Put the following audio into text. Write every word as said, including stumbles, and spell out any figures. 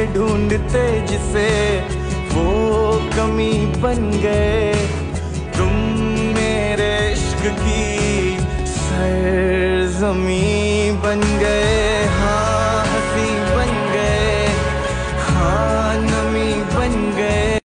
ढूंढते जिसे वो कमी बन गए। तुम मेरे इश्क की सरज़मीं बन गए।